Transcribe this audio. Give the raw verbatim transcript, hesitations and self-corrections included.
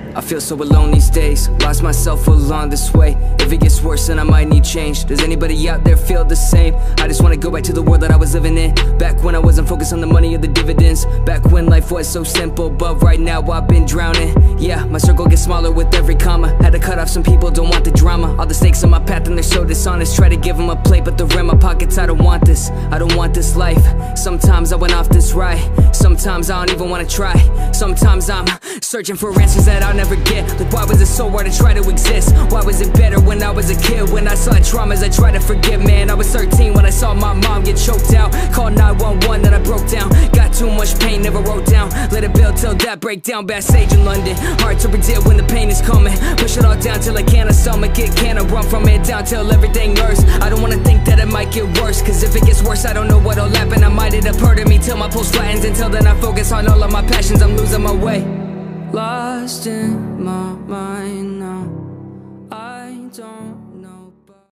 I feel so alone these days, lost myself along this way. If it gets worse then I might need change. Does anybody out there feel the same? I just wanna go back to the world that I was living in, back when I wasn't focused on the money or the dividends, back when life was so simple. But right now I've been drowning. Yeah, my circle gets smaller with every comma. Had to cut off some people, don't want the drama. All the snakes on my path and they're so dishonest. Try to give them a plate but they're in my pockets. I don't want this, I don't want this life. Sometimes I went off this ride, sometimes I don't even wanna try. Sometimes I'm searching for answers that I'll never get. Like why was it so hard to try to exist? Why was it better when I was a kid? When I saw traumas I tried to forget. Man, I was thirteen when I saw my mom get choked out. Called nine one one, then I broke down. Got too much pain, never wrote down. Let it build till that breakdown. Backstage in London, hard to predict when the pain is coming. Push it all down till I can't stomach it. Can't run from it down till everything hurts. I don't wanna think that it might get worse, cause if it gets worse I don't know what'll happen. I might end up hurting me till my pulse flattens. Until then I focus on all of my passions, I'm losing my way. Lost in my mind,